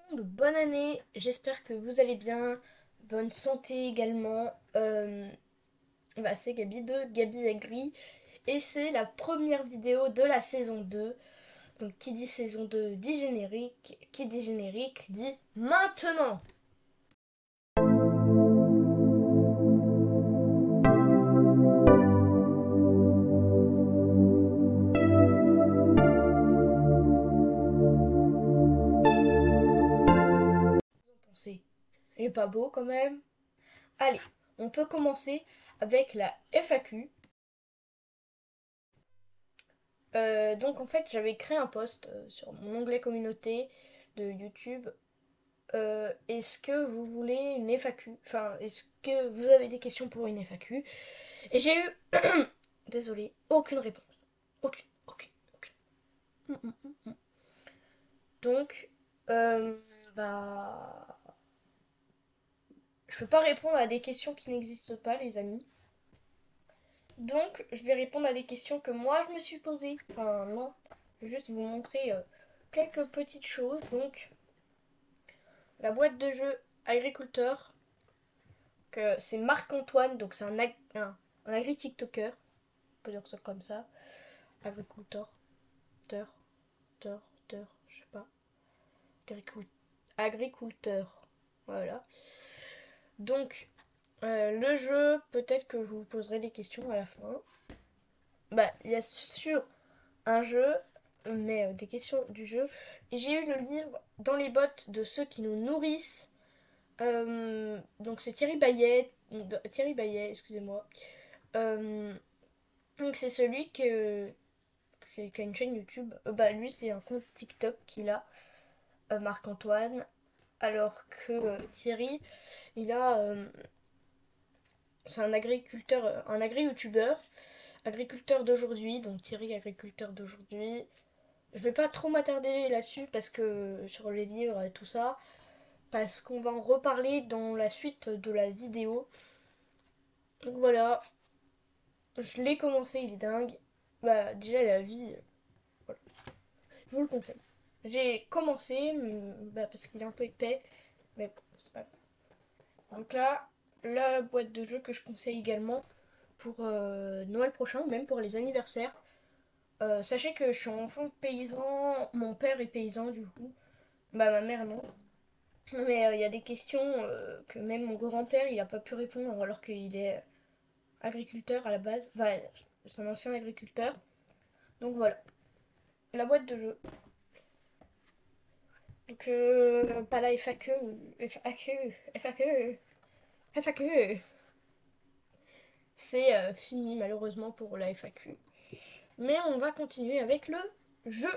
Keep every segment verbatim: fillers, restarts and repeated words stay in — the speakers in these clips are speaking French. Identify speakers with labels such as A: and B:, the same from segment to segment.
A: Bonne année, j'espère que vous allez bien, bonne santé également. Euh, bah, c'est Gabi de Gabi Agri et c'est la première vidéo de la saison deux. Donc qui dit saison deux dit générique, qui dit générique dit maintenant. Vous en pensez? Il est pas beau quand même? Allez, on peut commencer avec la F A Q. Euh, donc en fait j'avais créé un post euh, sur mon onglet communauté de YouTube. Euh, est-ce que vous voulez une F A Q? Enfin, est-ce que vous avez des questions pour une F A Q? Et j'ai eu, désolé, aucune réponse. Aucune, aucune, aucune. Hum, hum, hum, hum. Donc, euh, bah, je peux pas répondre à des questions qui n'existent pas, les amis. Donc, je vais répondre à des questions que moi je me suis posées. Enfin, non, je vais juste vous montrer euh, quelques petites choses. Donc, la boîte de jeu agriculteur, que c'est Marc-Antoine, donc c'est un, ag- un, un agri-tiktoker, on peut dire ça comme ça, agriculteur, teur, teur, teur, je sais pas, Agricul- agriculteur, voilà. Donc, euh, le jeu, peut-être que je vous poserai des questions à la fin. Bah, il y a sur un jeu, mais euh, des questions du jeu. Et j'ai eu le livre Dans les bottes de ceux qui nous nourrissent. Euh, donc c'est Thierry Bayet, Thierry Bayet, excusez-moi. Euh, donc c'est celui que, qui qui a une chaîne YouTube. Euh, bah lui c'est un compte TikTok qu'il a, euh, Marc-Antoine. Alors que euh, Thierry, il a, euh, c'est un agriculteur, euh, un agri-youtubeur, agriculteur d'aujourd'hui. Donc Thierry, agriculteur d'aujourd'hui. Je vais pas trop m'attarder là-dessus parce que sur les livres et tout ça, parce qu'on va en reparler dans la suite de la vidéo. Donc voilà, je l'ai commencé, il est dingue. Bah déjà la vie, euh, voilà. Je vous le conseille. J'ai commencé, bah, parce qu'il est un peu épais, mais bon, c'est pas grave. Donc là, la boîte de jeu que je conseille également pour euh, Noël prochain, ou même pour les anniversaires. Euh, sachez que je suis enfant paysan, mon père est paysan du coup, bah ma mère non. Mais euh, il y a des questions euh, que même mon grand-père il a pas pu répondre alors qu'il est agriculteur à la base. Enfin, c'est un ancien agriculteur. Donc voilà, la boîte de jeu. Donc euh, pas la F A Q, F A Q, F A Q, F A Q. C'est euh, fini malheureusement pour la F A Q. Mais on va continuer avec le jeu.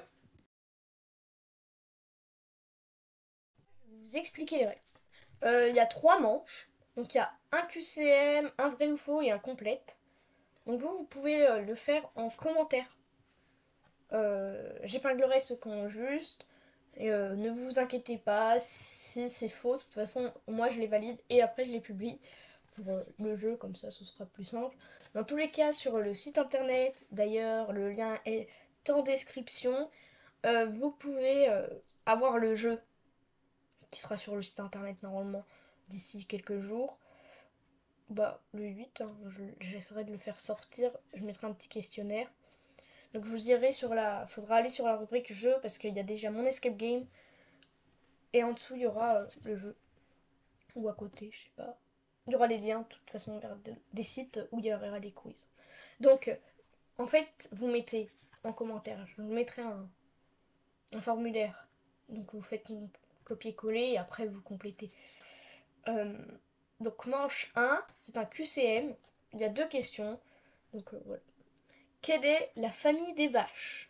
A: Je vais vous expliquer les règles. Euh, Il y a trois manches. Donc il y a un Q C M, un vrai ou faux et un complète. Donc vous, vous pouvez euh, le faire en commentaire. Euh, J'épinglerai ceux qui ont juste. Et euh, ne vous inquiétez pas, si c'est faux, de toute façon, moi je les valide et après je les publie pour euh, le jeu, comme ça ce sera plus simple. Dans tous les cas, sur le site internet, d'ailleurs, le lien est en description, euh, vous pouvez euh, avoir le jeu qui sera sur le site internet normalement d'ici quelques jours. Bah, le huit, hein, j'essaierai de le faire sortir, je mettrai un petit questionnaire. Donc vous irez sur la... Faudra aller sur la rubrique jeu parce qu'il y a déjà mon escape game. Et en dessous, il y aura euh, le jeu. Ou à côté, je sais pas. Il y aura les liens, de toute façon, vers de- des sites où il y aura des quiz. Donc, euh, en fait, vous mettez en commentaire, je vous mettrai un, un formulaire. Donc, vous faites un copier-coller et après, vous complétez. Euh, donc, manche un, c'est un Q C M. Il y a deux questions. Donc, euh, voilà. Quelle est la famille des vaches?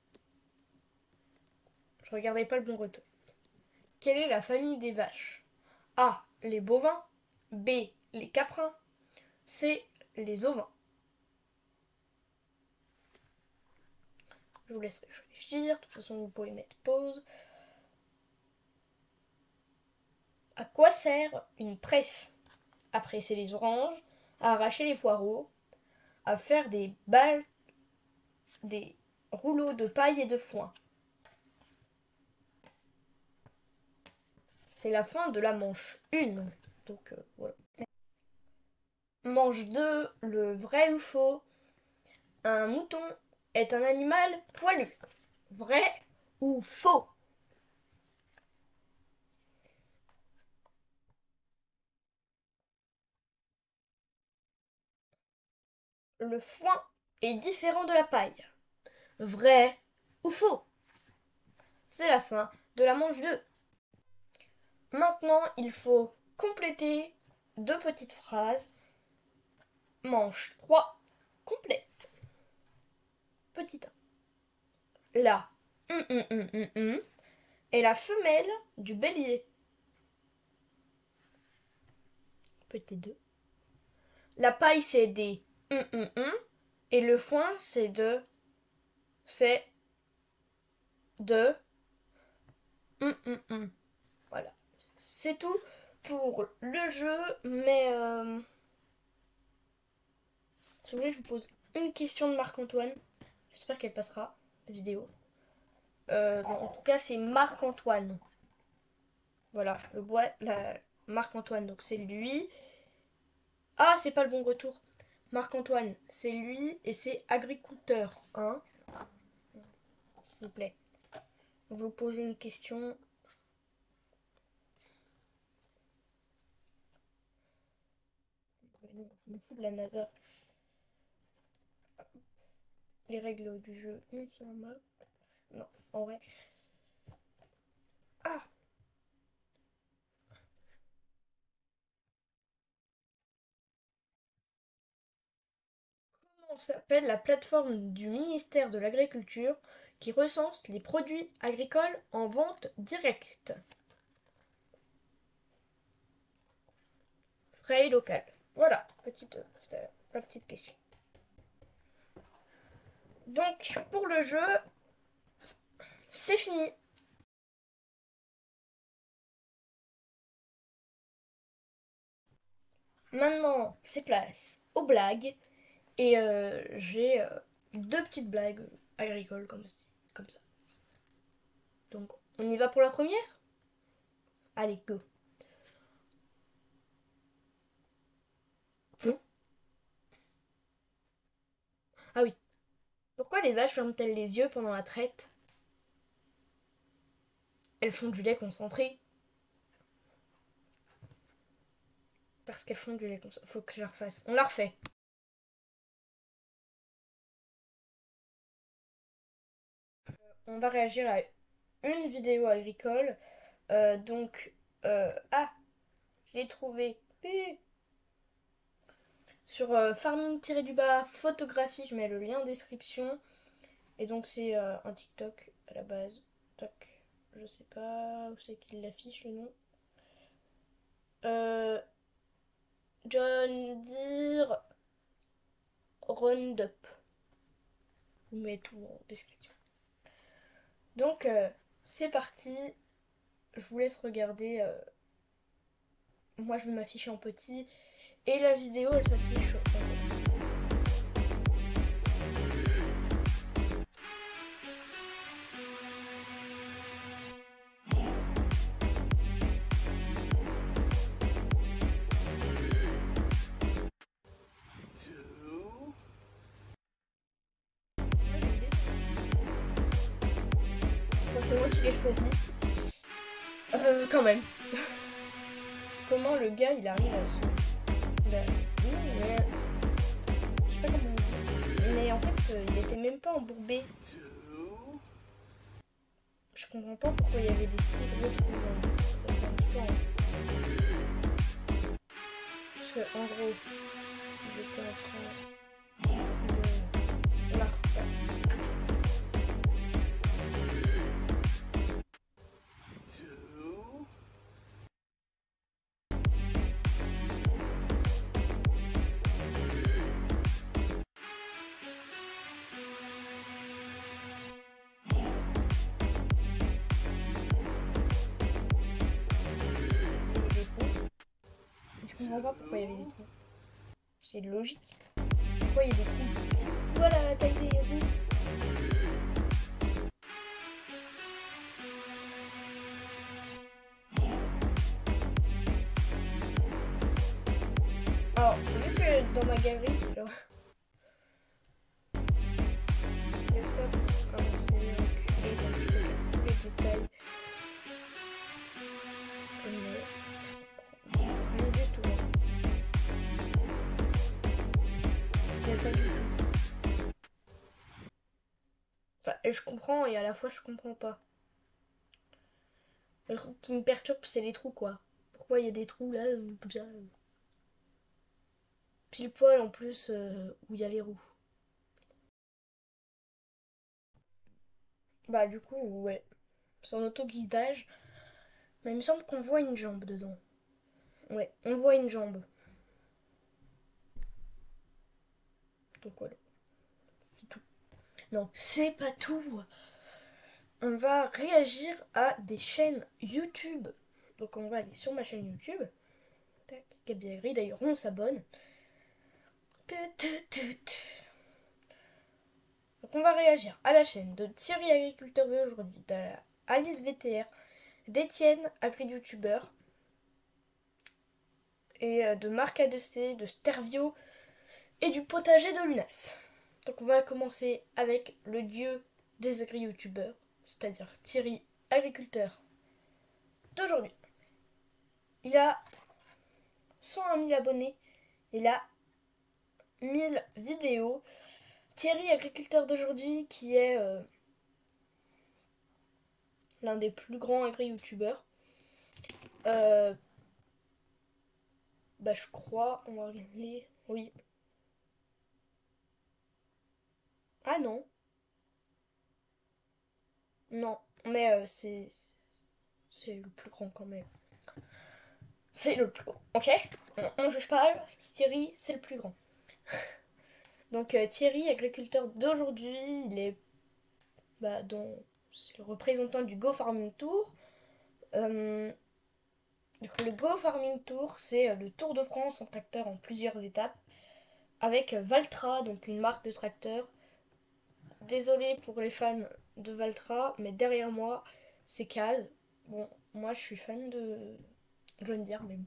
A: Je regardais pas le bon retour. Quelle est la famille des vaches? A. Les bovins. B. Les caprins. C. Les ovins. Je vous laisse réfléchir. De toute façon, vous pouvez mettre pause. À quoi sert une presse? À presser les oranges, à arracher les poireaux, à faire des balles, des rouleaux de paille et de foin. c'est la fin de la manche un. Donc euh, voilà. Manche deux, le vrai ou faux? Un mouton est un animal poilu. Vrai ou faux? Le foin est différent de la paille. Vrai ou faux? C'est la fin de la manche deux. Maintenant, il faut compléter deux petites phrases. Manche trois, complète. Petit un. La hum, hum, hum, hum, hum, est la femelle du bélier. Petit deux. La paille, c'est des hum, hum, hum, et le foin, c'est de... C'est de... Hum, hum, hum. Voilà. C'est tout pour le jeu, mais... Euh... Si vous voulez, je vous pose une question de Marc-Antoine. J'espère qu'elle passera, la vidéo. Euh, non, en tout cas, c'est Marc-Antoine. Voilà, le bois, la Marc-Antoine, donc c'est lui. Ah, c'est pas le bon retour. Marc-Antoine, c'est lui et c'est agriculteur, hein. S'il vous plaît. Je vais vous poser une question. Non, je m'en fous de la NASA. Les règles du jeu, non, c'est normal. Non, en vrai. Ah! Comment s'appelle la plateforme du ministère de l'Agriculture qui recense les produits agricoles en vente directe? Frais local. Voilà, petite, euh, la petite question. Donc, pour le jeu, c'est fini. Maintenant, c'est place aux blagues. Et euh, j'ai euh, deux petites blagues agricoles comme, comme ça. Donc, on y va pour la première? Allez, go. Bon. Ah oui. Pourquoi les vaches ferment-elles les yeux pendant la traite? Elles font du lait concentré. Parce qu'elles font du lait concentré. Faut que je la refasse. On la refait. On va réagir à une vidéo agricole. Euh, donc, euh, ah, j'ai trouvé sur euh, farming-du-bas photographie. Je mets le lien en description. Et donc, c'est euh, un TikTok à la base. Toc. Je sais pas où c'est qu'il l'affiche le nom. Euh, John Deere Roundup. Je vous mets tout en description. Donc, euh, c'est parti. Je vous laisse regarder. Euh... Moi, je vais m'afficher en petit. Et la vidéo, elle s'affiche en gros. C'est moi qui l'ai choisi. Euh, quand même. Comment le gars il arrive à se. Bah, oui, mais. Je sais pas comment on dit. Mais en fait, euh, il était même pas embourbé. Je comprends pas pourquoi il y avait des si gros trous dans, dans le champ. Parce que, en gros, il était en train de la repasser. Je comprends pas pourquoi il y avait des trous. C'est logique. Pourquoi il y a des trous petits? Voilà la taille des roues. Alors, vu que dans ma galerie, genre, il y a ça pour commencer à reculer, donc je peux faire tous les détails. Mais rien du tout. Il n'y a pas du tout. Enfin, je comprends et à la fois je comprends pas. Le truc qui me perturbe, c'est les trous, quoi. Pourquoi il y a des trous là, euh, comme ça euh, pile poil en plus euh, où il y a les roues. Bah, du coup, ouais. C'est en autoguidage. Mais il me semble qu'on voit une jambe dedans. Ouais, on voit une jambe. Donc voilà, c'est tout. Non, c'est pas tout. On va réagir à des chaînes YouTube. Donc on va aller sur ma chaîne YouTube. Tac, Gabi Agri, d'ailleurs on s'abonne. Donc on va réagir à la chaîne de Thierry Agriculteur d'aujourd'hui, d'Alice V T R, d'Étienne Agri YouTubeur et de Marc A deux C, de Stervio et du potager de Lunas. Donc on va commencer avec le dieu des agri-youtubeurs, c'est-à-dire Thierry Agriculteur d'aujourd'hui. Il a cent un mille abonnés, il a mille vidéos. Thierry Agriculteur d'aujourd'hui qui est euh, l'un des plus grands agri-youtubeurs. Euh, bah je crois, on va regarder, oui. Ah non. Non, mais euh, c'est c'est le plus grand quand même. C'est le plus grand, ok? On, on juge pas, Thierry, c'est le plus grand. Donc euh, Thierry, agriculteur d'aujourd'hui, il est bah, dans, c'est le représentant du Go Farming Tour. Euh, donc, le Go Farming Tour, c'est le Tour de France en tracteur en plusieurs étapes, avec Valtra, donc une marque de tracteur. Désolé pour les fans de Valtra, mais derrière moi, c'est Caz. Bon, moi je suis fan de John Deere, mais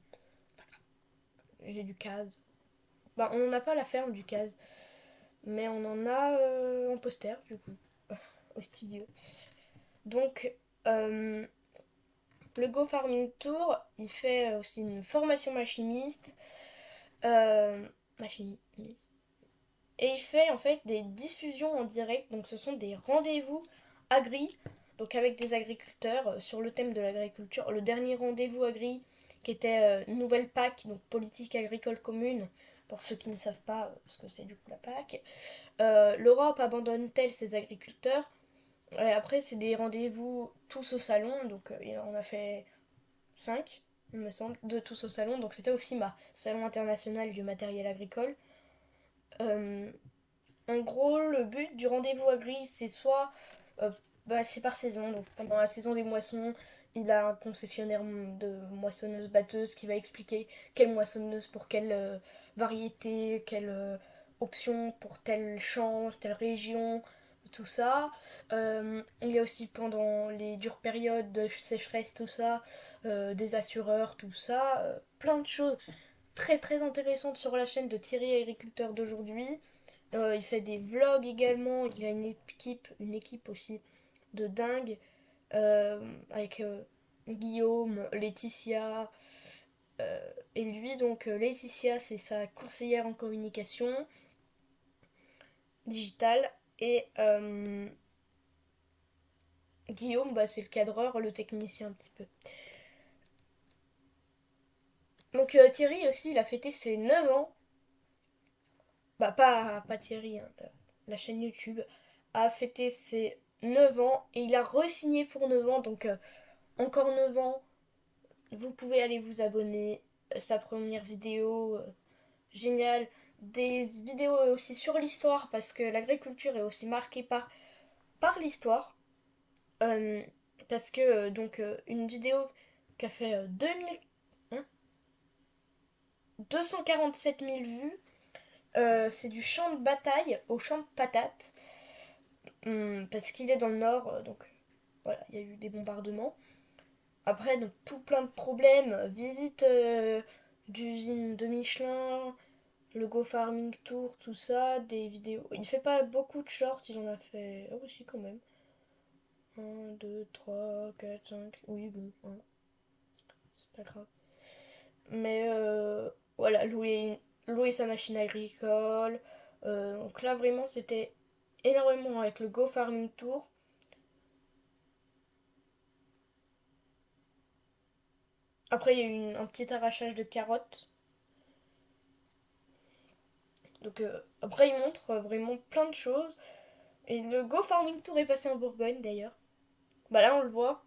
A: j'ai du Caz. Bah, on n'en a pas à la ferme du Caz, mais on en a euh, en poster, du coup, au studio. Donc, euh, le Go Farming Tour, il fait aussi une formation machiniste. Euh, machiniste. Et il fait en fait des diffusions en direct. Donc, ce sont des rendez-vous agri. Donc, avec des agriculteurs sur le thème de l'agriculture. Le dernier rendez-vous agri, qui était euh, nouvelle P A C, donc politique agricole commune. Pour ceux qui ne savent pas ce que c'est du coup la P A C. Euh, L'Europe abandonne-t-elle ses agriculteurs? Et après, c'est des rendez-vous tous au salon, donc euh, on a fait cinq, il me semble, de tous au salon. Donc c'était au CIMA, Salon international du matériel agricole. Euh, en gros, le but du rendez-vous agri, c'est soit, euh, bah, c'est par saison, donc pendant la saison des moissons, il a un concessionnaire de moissonneuse-batteuse qui va expliquer quelle moissonneuse pour quelle euh, variété, quelle euh, option pour tel champ, telle région, tout ça. Euh, il y a aussi pendant les dures périodes de sécheresse, tout ça, euh, des assureurs, tout ça, euh, plein de choses très très intéressantes sur la chaîne de Thierry Agriculteur d'aujourd'hui. Euh, il fait des vlogs également, il a une équipe, une équipe aussi de dingue, euh, avec euh, Guillaume, Laetitia, euh, et lui, donc euh, Laetitia, c'est sa conseillère en communication digitale, et euh, Guillaume, bah, c'est le cadreur, le technicien un petit peu. Donc euh, Thierry aussi, il a fêté ses neuf ans. Bah pas, pas Thierry, hein, la, la chaîne YouTube a fêté ses neuf ans et il a re-signé pour neuf ans. Donc euh, encore neuf ans, vous pouvez aller vous abonner. Sa première vidéo, euh, géniale. Des vidéos aussi sur l'histoire parce que l'agriculture est aussi marquée par, par l'histoire. Euh, parce que euh, donc euh, une vidéo qui a fait euh, deux mille, hein, deux cent quarante-sept mille vues, euh, c'est du champ de bataille au champ de patates. Hum, parce qu'il est dans le nord, euh, donc voilà, il y a eu des bombardements. Après, donc tout plein de problèmes, visite euh, d'usine de Michelin, le Go Farming Tour, tout ça, des vidéos. Il fait pas beaucoup de shorts, il en a fait... Ah oui, si, quand même. un, deux, trois, quatre, cinq... Oui, bon, hein. C'est pas grave. Mais euh, voilà, louer, louer sa machine agricole. Euh, donc là, vraiment, c'était énormément avec le Go Farming Tour. Après, il y a eu une- un petit arrachage de carottes. Donc euh, après, il montre euh, vraiment plein de choses. Et le Go Farming Tour est passé en Bourgogne d'ailleurs. Bah là, on le voit.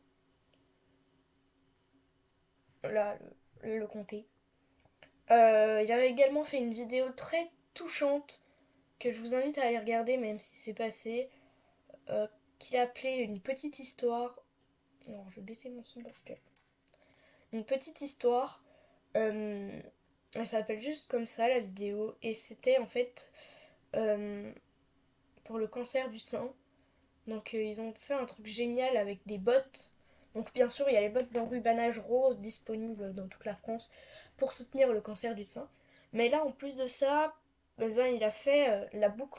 A: Là, le, le comté. Euh, il avait également fait une vidéo très touchante que je vous invite à aller regarder, même si c'est passé. Euh, qu'il a appelé une petite histoire. Non, je vais baisser mon son parce que. Une petite histoire. Euh, elle s'appelle juste comme ça la vidéo. Et c'était en fait euh, pour le cancer du sein. Donc euh, ils ont fait un truc génial avec des bottes. Donc bien sûr il y a les bottes d'enrubanage rose disponibles dans toute la France pour soutenir le cancer du sein. Mais là en plus de ça, eh ben, il a fait euh, la boucle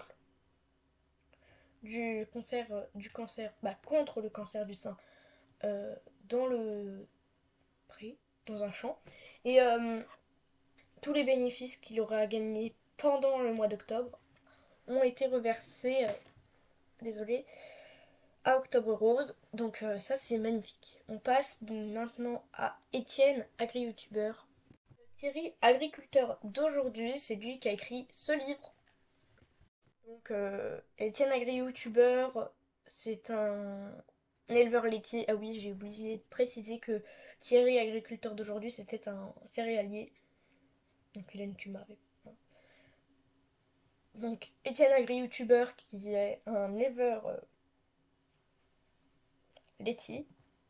A: du cancer, euh, du cancer bah, contre le cancer du sein euh, dans le pré, dans un champ. Et euh, tous les bénéfices qu'il aura gagnés pendant le mois d'octobre ont été reversés, euh, désolé, à Octobre Rose. Donc euh, ça c'est magnifique. On passe maintenant à Étienne, agri-youtubeur. Thierry, agriculteur d'aujourd'hui, c'est lui qui a écrit ce livre. Donc euh, Étienne, agri-youtubeur, c'est un éleveur laitier. Ah oui, j'ai oublié de préciser que Thierry, agriculteur d'aujourd'hui, c'était un céréalier. Donc Hélène, tu m'avais. Donc Étienne, agri-youtubeur, qui est un éleveur euh, laitier.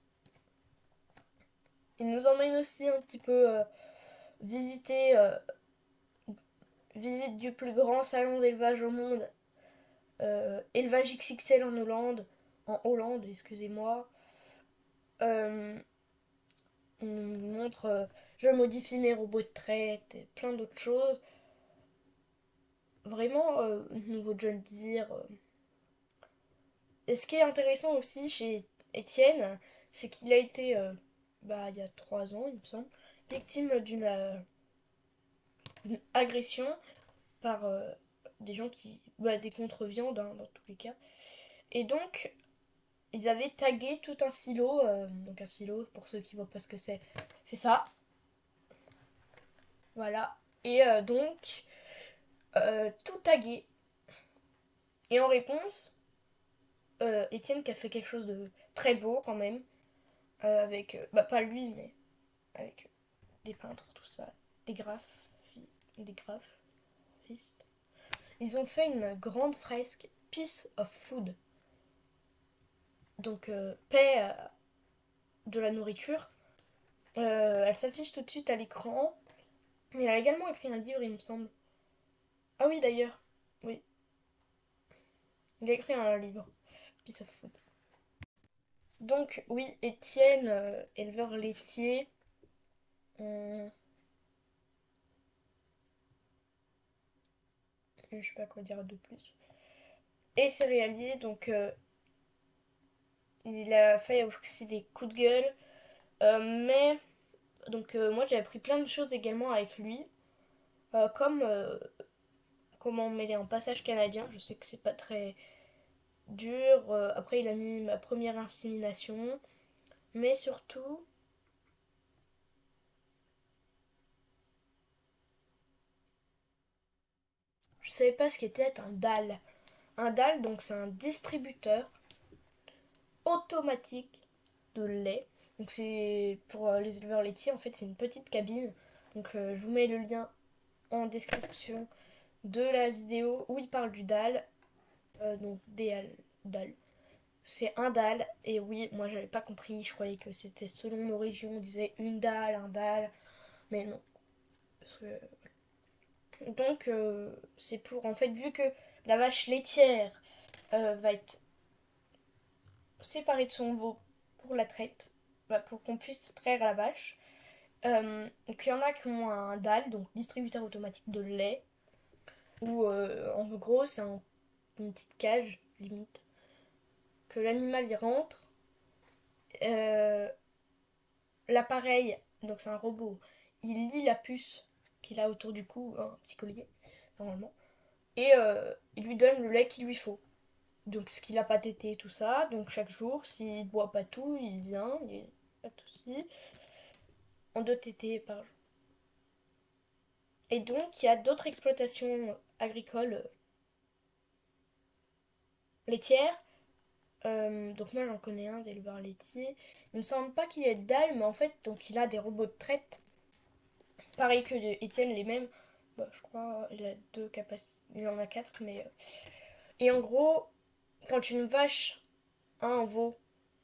A: Il nous emmène aussi un petit peu euh, visiter, euh, visite du plus grand salon d'élevage au monde, euh, élevage X X L en Hollande, en Hollande, excusez-moi. Euh, on nous montre, euh, je modifie mes robots de traite et plein d'autres choses. Vraiment, euh, nouveau John Deere. euh. Et ce qui est intéressant aussi chez Étienne, c'est qu'il a été, euh, bah, il y a trois ans, il me semble, victime d'une euh, d'une agression par euh, des gens qui. Bah, des contre-viandes, hein, dans tous les cas. Et donc, ils avaient tagué tout un silo. Euh, donc, un silo, pour ceux qui voient pas ce que c'est, c'est ça. Voilà. Et euh, donc, euh, tout tagué. Et en réponse, euh, Étienne qui a fait quelque chose de très beau quand même. Euh, avec. Euh, bah, pas lui, mais avec euh, des peintres, tout ça. Des graphes. Des graphistes. Ils ont fait une grande fresque Piece of Food. Donc, euh, paix euh, de la nourriture. Euh, elle s'affiche tout de suite à l'écran. Mais il a également écrit un livre, il me semble. Ah oui, d'ailleurs. Oui. Il a écrit un livre. Piece of Food. Donc, oui, Étienne, euh, éleveur laitier. Hum, je sais pas quoi dire de plus. Et céréalier, donc euh, il a fait aussi des coups de gueule. Euh, mais, donc euh, moi j'ai appris plein de choses également avec lui. Euh, comme euh, comment mêler un passage canadien. Je sais que c'est pas très dur. Euh, après, il a mis ma première insémination. Mais surtout, je savais pas ce qu'était un D A L. Un D A L, donc c'est un distributeur automatique de lait. Donc c'est pour euh, les éleveurs laitiers, en fait, c'est une petite cabine. Donc euh, je vous mets le lien en description de la vidéo où il parle du D A L. Euh, donc D A L, D A L. C'est un D A L. Et oui, moi j'avais pas compris. Je croyais que c'était selon nos régions. On disait une D A L, un D A L. Mais non. Parce que donc, euh, c'est pour, en fait, vu que la vache laitière euh, va être séparée de son veau pour la traite, bah, pour qu'on puisse traire la vache. Euh, donc, il y en a qui ont un D A L, donc distributeur automatique de lait. où euh, en gros c'est un- une petite cage limite que l'animal y rentre. Euh, L'appareil, donc c'est un robot, il lit la puce qu'il a autour du cou, un petit collier normalement, et euh, il lui donne le lait qu'il lui faut. Donc ce qu'il a pas tété, tout ça. Donc chaque jour, s'il boit pas tout, il vient, il est pas de soucis, en deux tétés par jour. Et donc il y a d'autres exploitations agricoles euh, laitières. Euh, donc moi j'en connais un d'éleveur laitier. Il me semble pas qu'il ait de dalle, mais en fait donc il a des robots de traite. Pareil que de Étienne, les mêmes. Bah, je crois il a deux capacités. Il en a quatre, mais. euh, Et en gros, quand une vache a un veau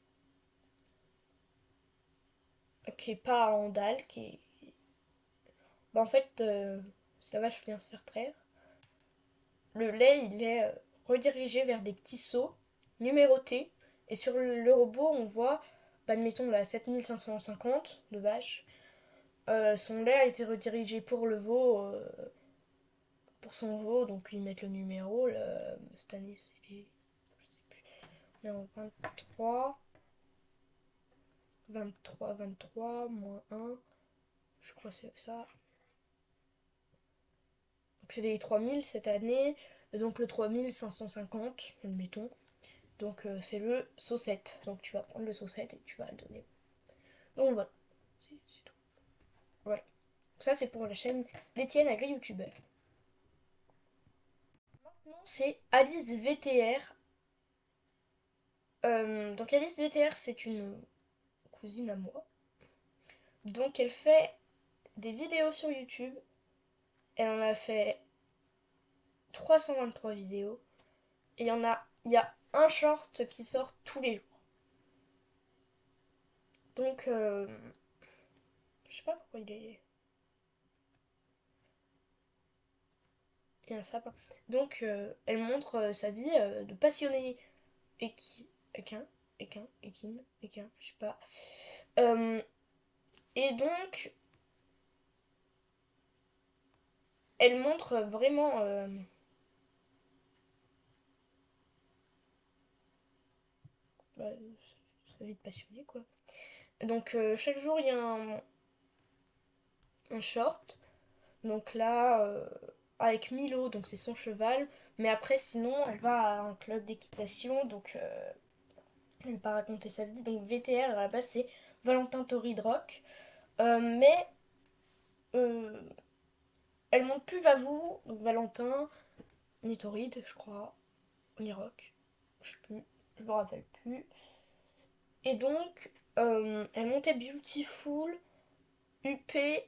A: qui est pas en dalle, qui est. Bah, en fait, euh, si la vache vient se faire traire, le lait il est euh, redirigé vers des petits seaux numérotés. Et sur le, le robot, on voit, bah, admettons, la sept mille cinq cent cinquante de vache. Euh, son lait a été redirigé pour le veau, euh, pour son veau, donc lui mettre le numéro. Le- cette année, c'est les. Je sais plus. Non, vingt-trois, vingt-trois, vingt-trois, moins un. Je crois que c'est ça. Donc c'est les trois mille cette année. Donc le trois mille cinq cent cinquante, admettons. Donc euh, c'est le saucette. Donc tu vas prendre le saucette et tu vas le donner. Donc voilà. C'est c'est tout. Voilà. Ça c'est pour la chaîne d'Étienne Agri YouTuber. Maintenant c'est Alice V T R. Euh, donc Alice V T R c'est une cousine à moi. Donc elle fait des vidéos sur YouTube. Elle en a fait trois cent vingt-trois vidéos. Et il y en a, il y a un short qui sort tous les jours. Donc, euh, je sais pas pourquoi il est. Il y a un sapin. Donc, euh, elle montre euh, sa vie euh, de passionnée équi... équin, équin, équine, équin, je sais pas. Euh, et donc, elle montre vraiment euh, bah, sa vie de passionnée, quoi. Donc, euh, chaque jour, il y a un, un short. Donc là, euh, avec Milo, donc c'est son cheval. Mais après, sinon, elle va à un club d'équitation. Donc, euh, elle ne va pas raconter sa vie. Donc, V T R, à la base, c'est Valentin Torrid Rock. Euh, mais euh, elle monte plus Vavou, donc Valentin, ni Torrid, je crois. Ni Rock. Je sais plus. Je me rappelle plus. Et donc, euh, elle montait Beautiful, U P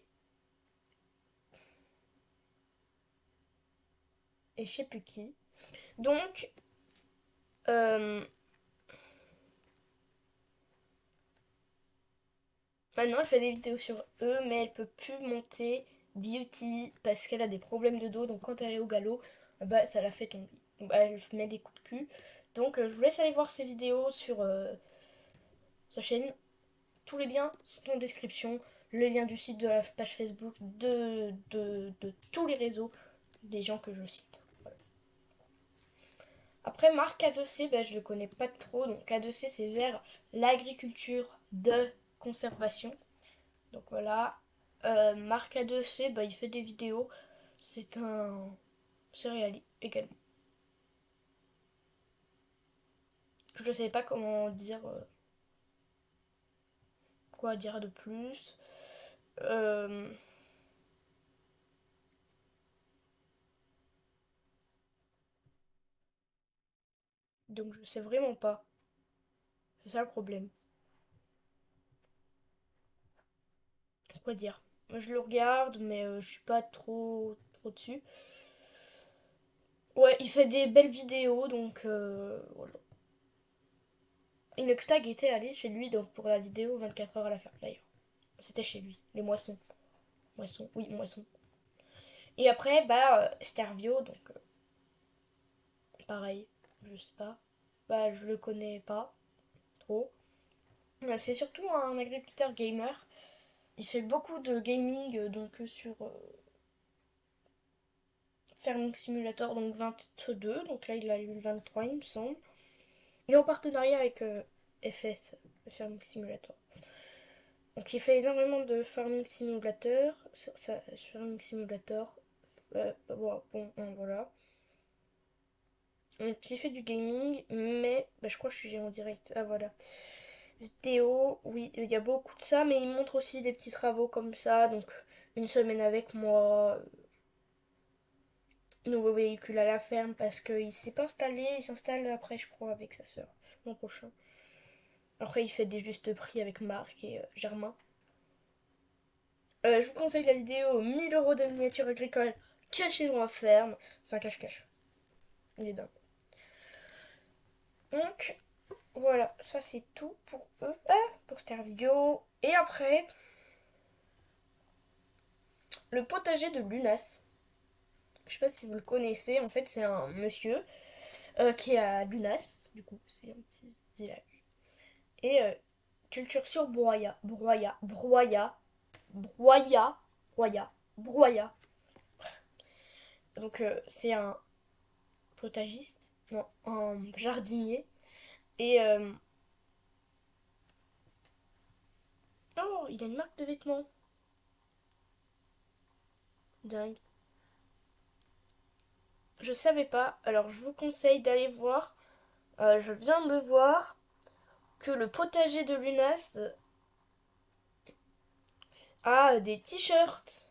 A: et je sais plus qui. Donc, euh, maintenant, elle fait des vidéos sur eux, mais elle peut plus monter Beauty parce qu'elle a des problèmes de dos. Donc, quand elle est au galop, bah, ça la fait tomber. Donc, bah, elle met des coups de cul. Donc, euh, je vous laisse aller voir ses vidéos sur euh, sa chaîne. Tous les liens sont en description. Le lien du site, de la page Facebook, de, de, de tous les réseaux des gens que je cite. Voilà. Après, Marc A deux C, bah, je le connais pas trop. Donc, A deux C, c'est vers l'agriculture de conservation. Donc voilà. Euh, Marc A deux C, bah, il fait des vidéos. C'est un céréalier également. Je ne sais pas comment dire. euh, quoi dire de plus. Euh, donc je sais vraiment pas. C'est ça le problème. Quoi dire. Je le regarde, mais euh, je suis pas trop, trop dessus. Ouais, il fait des belles vidéos, donc euh, voilà. Inoxtag était allé chez lui donc pour la vidéo vingt-quatre heures à la faire player. C'était chez lui, les moissons. Moissons, oui, moissons. Et après, bah, euh, Stervio, donc euh, pareil, je sais pas. Bah, je le connais pas trop. Euh, C'est surtout un agriculteur gamer. Il fait beaucoup de gaming, euh, donc euh, sur euh, Farming Simulator, donc vingt-deux, donc là il a eu le vingt-trois il me semble. Il est en partenariat avec euh, F S, Farming Simulator. Donc il fait énormément de Farming Simulator, ça, ça, Farming Simulator, euh, bon, bon, voilà. Donc il fait du gaming, mais bah, je crois que je suis en direct, ah voilà. Vidéo, oui, il y a beaucoup de ça, mais il montre aussi des petits travaux comme ça, donc une semaine avec moi, nouveau véhicule à la ferme, parce qu'il s'est pas installé, il s'installe après, je crois, avec sa soeur, l'an prochain. Après, il fait des justes prix avec Marc et euh, Germain. Euh, je vous conseille la vidéo mille euros de miniature agricole cachée dans la ferme. C'est un cache-cache. Il est dingue. Donc, voilà, ça c'est tout pour eux, ah, pour cette vidéo. Et après, le potager de Lunas. Je sais pas si vous le connaissez, en fait c'est un monsieur euh, qui est à Lunas, du coup c'est un petit village. Et euh, culture sur broya, broya, broya, broya, broya, broya. Donc euh, c'est un potagiste, non, un jardinier. Et euh... oh, il a une marque de vêtements. Dingue. Je savais pas, alors je vous conseille d'aller voir. Euh, je viens de voir que le potager de Lunas a des t-shirts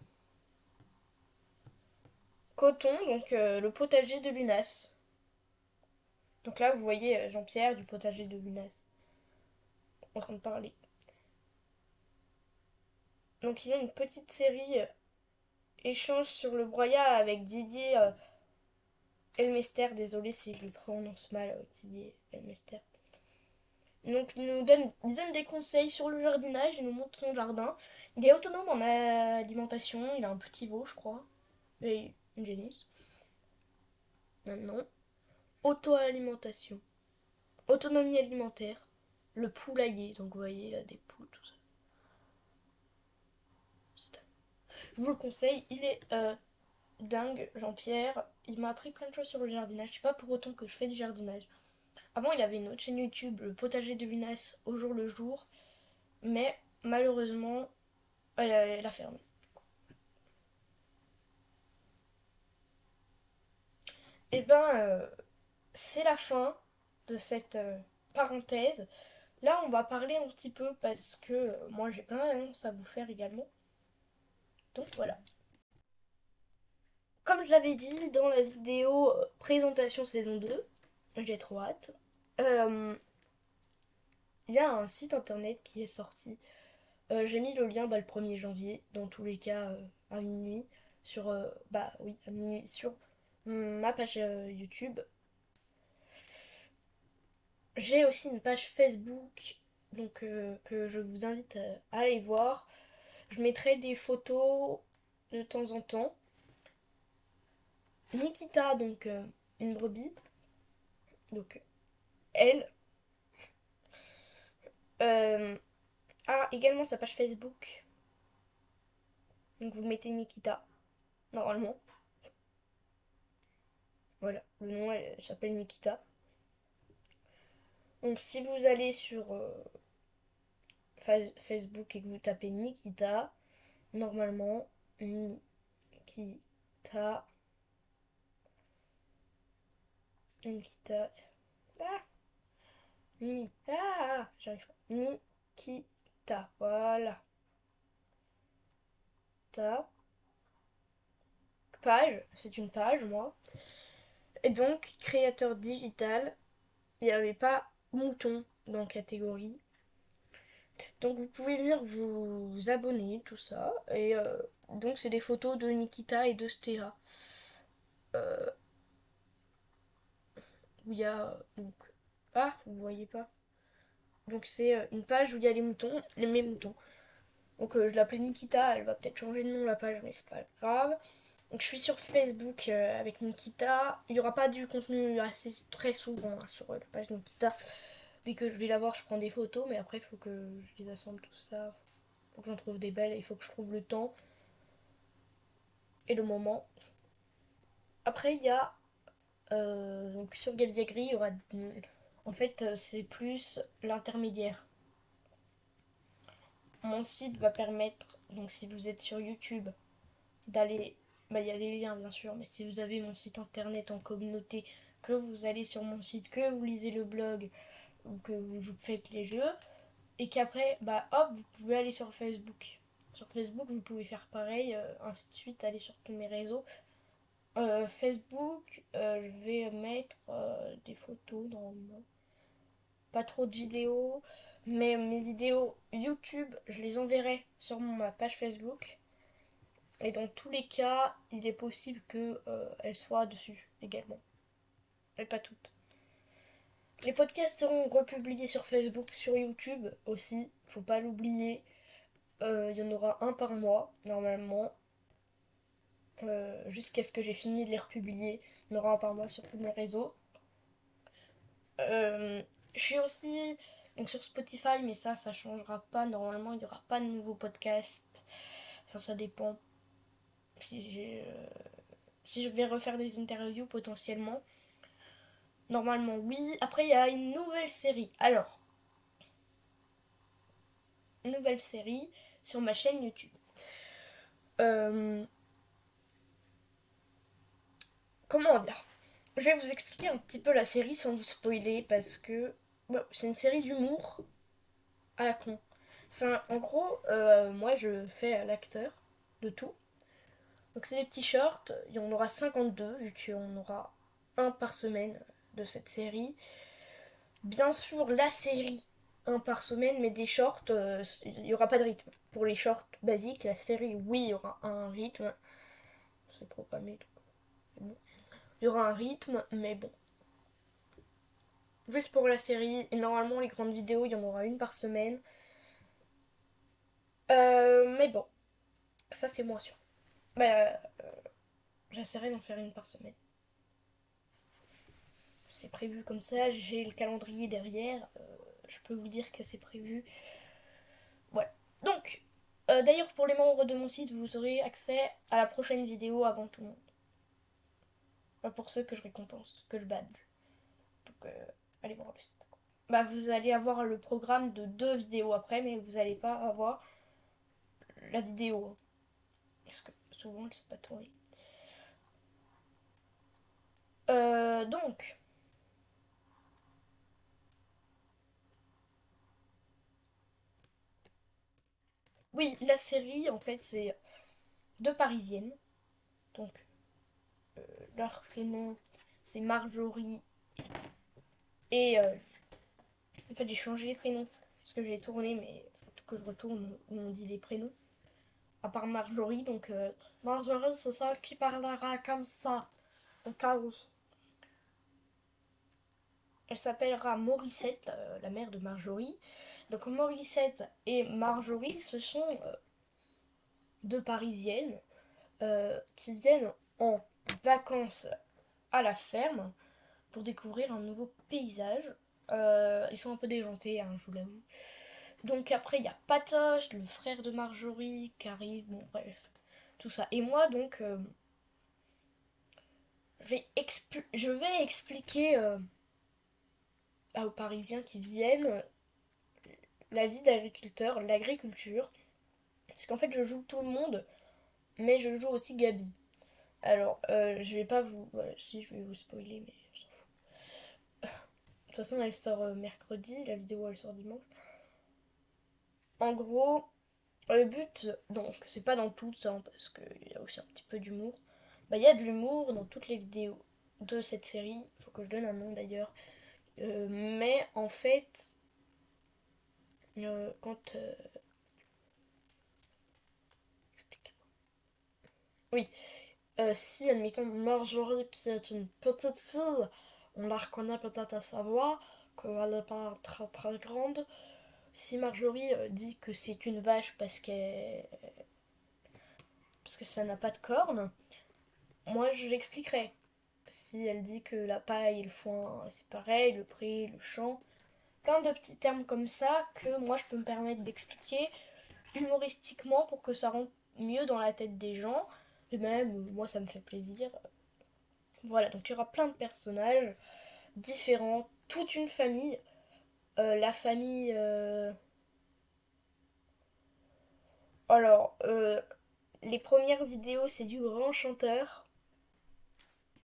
A: coton, donc euh, le potager de Lunas. Donc là, vous voyez euh, Jean-Pierre du potager de Lunas en train de parler. Donc il y a une petite série euh, échange sur le broyat avec Didier euh, Elmester. Désolé si je le prononce mal, euh, Didier Elmester. Donc il nous donne, il donne des conseils sur le jardinage, il nous montre son jardin. Il est autonome en alimentation, il a un petit veau, je crois, et une génisse. Maintenant, auto-alimentation, autonomie alimentaire, le poulailler, donc vous voyez, il a des poules, tout ça. Je vous le conseille, il est euh, dingue, Jean-Pierre. Il m'a appris plein de choses sur le jardinage. C'est pas pour autant que je fais du jardinage. Avant, il avait une autre chaîne YouTube, le potager de Lunas, au jour le jour. Mais malheureusement, elle a, elle a fermé. Et ben, euh, c'est la fin de cette euh, parenthèse. Là, on va parler un petit peu parce que euh, moi, j'ai plein d'annonces à vous faire également. Donc voilà. Comme je l'avais dit dans la vidéo euh, présentation saison deux, j'ai trop hâte. Euh, Il y a un site internet qui est sorti. Euh, j'ai mis le lien bah, le premier janvier, dans tous les cas euh, à minuit, sur euh, bah oui, à minuit sur ma page euh, YouTube. J'ai aussi une page Facebook, donc euh, que je vous invite à, à aller voir. Je mettrai des photos de temps en temps. Nikita, donc euh, une brebis, donc elle euh, a également sa page Facebook. Donc vous mettez Nikita, normalement. Voilà, le nom elle, s'appelle Nikita. Donc si vous allez sur euh, Facebook et que vous tapez Nikita, normalement, Nikita, Nikita, ah, Ni, ah, j'arrive pas, Nikita, voilà, ta page, c'est une page, moi. Et donc, créateur digital, il n'y avait pas mouton dans la catégorie. Donc vous pouvez venir vous abonner, tout ça. Et euh, donc c'est des photos de Nikita et de Stéa. Euh, où il y a donc... Ah, vous voyez pas. Donc c'est euh, une page où il y a les moutons, les mes moutons. Donc euh, je l'appelais Nikita, elle va peut-être changer de nom la page, mais c'est pas grave. Donc je suis sur Facebook euh, avec Nikita. Il n'y aura pas du contenu assez très souvent hein, sur euh, la page Nikita. Dès que je vais la voir, je prends des photos, mais après il faut que je les assemble tout ça. Il faut que j'en trouve des belles, il faut que je trouve le temps et le moment. Après, il y a euh, donc sur Gabiagri, il y aura en fait euh, c'est plus l'intermédiaire. Mon site va permettre, donc si vous êtes sur YouTube, d'aller, bah il y a les liens bien sûr, mais si vous avez mon site internet en communauté, que vous allez sur mon site, que vous lisez le blog ou que vous faites les jeux, et qu'après, bah hop, vous pouvez aller sur Facebook. Sur Facebook, vous pouvez faire pareil, euh, ainsi de suite, aller sur tous mes réseaux. Euh, Facebook, euh, je vais mettre euh, des photos, normalement. Pas trop de vidéos, mais mes vidéos YouTube, je les enverrai sur ma page Facebook. Et dans tous les cas, il est possible qu'elles euh, soient dessus également. Mais pas toutes. Les podcasts seront republiés sur Facebook, sur YouTube aussi, faut pas l'oublier. Euh, Il y en aura un par mois, normalement. Euh, jusqu'à ce que j'ai fini de les republier. Il y en aura un par mois sur tous mes réseaux. Euh, je suis aussi donc sur Spotify, mais ça, ça changera pas. Normalement, il n'y aura pas de nouveaux podcasts. Enfin, ça dépend. Si, j'ai, euh, si je vais refaire des interviews potentiellement. Normalement, oui. Après, il y a une nouvelle série. Alors, une nouvelle série sur ma chaîne YouTube. Euh, comment dire? Je vais vous expliquer un petit peu la série sans vous spoiler parce que bon, c'est une série d'humour à la con. Enfin, en gros, euh, moi je fais l'acteur de tout. Donc c'est des petits shorts, il y en aura cinquante-deux vu qu'on aura un par semaine de cette série. Bien sûr, la série, un par semaine, mais des shorts, euh, il n'y aura pas de rythme. Pour les shorts basiques, la série, oui, il y aura un rythme. C'est programmé. Bon. Il y aura un rythme, mais bon. Juste pour la série, et normalement les grandes vidéos, il y en aura une par semaine. Euh, mais bon, ça c'est moins sûr. Bah, euh, j'essaierai d'en faire une par semaine. C'est prévu comme ça, j'ai le calendrier derrière. Euh, je peux vous dire que c'est prévu. Ouais. Donc, euh, d'ailleurs pour les membres de mon site, vous aurez accès à la prochaine vidéo avant tout le monde. Enfin, pour ceux que je récompense, que je badge. Donc, euh, allez voir le site. Bah, vous allez avoir le programme de deux vidéos après, mais vous n'allez pas avoir la vidéo. Parce que souvent, elles ne sont pas tournées. Euh, donc, oui, la série, en fait, c'est deux Parisiennes. Donc, euh, leur prénom, c'est Marjorie. Et, euh, en fait, j'ai changé les prénoms. Parce que j'ai tourné, mais il faut que je retourne où on dit les prénoms. À part Marjorie, donc... Euh, Marjorie, c'est celle qui parlera comme ça. Au cas où. Elle s'appellera Morissette, euh, la mère de Marjorie. Donc Morissette et Marjorie, ce sont euh, deux Parisiennes euh, qui viennent en vacances à la ferme pour découvrir un nouveau paysage. Euh, ils sont un peu déjantés, hein, je vous l'avoue. Donc après, il y a Patoche, le frère de Marjorie, qui arrive, bon bref, tout ça. Et moi, donc, euh, je, vais je vais expliquer euh, aux Parisiens qui viennent la vie d'agriculteur, l'agriculture. Parce qu'en fait, je joue tout le monde, mais je joue aussi Gabi. Alors, euh, je vais pas vous... Voilà, si, je vais vous spoiler, mais on s'en fout. De toute façon, elle sort euh, mercredi, la vidéo, elle sort dimanche. En gros, le but, donc, c'est pas dans tout ça, hein, parce qu'il y a aussi un petit peu d'humour. Bah, il y a de l'humour dans toutes les vidéos de cette série. Il faut que je donne un nom, d'ailleurs. Euh, mais, en fait, euh, quand... Euh... Expliquez-moi. Oui, Euh, si, admettons, Marjorie, qui est une petite fille, on la reconnaît peut-être à sa voix, qu'elle n'est pas très très grande. Si Marjorie euh, dit que c'est une vache parce qu'elle... parce que ça n'a pas de cornes, moi je l'expliquerai. Si elle dit que la paille et le foin c'est pareil, le pré, le champ, plein de petits termes comme ça que moi je peux me permettre d'expliquer humoristiquement pour que ça rentre mieux dans la tête des gens. Et même, moi ça me fait plaisir. Voilà, donc il y aura plein de personnages différents, toute une famille. Euh, la famille... euh, Alors, euh, les premières vidéos, c'est du grand chanteur.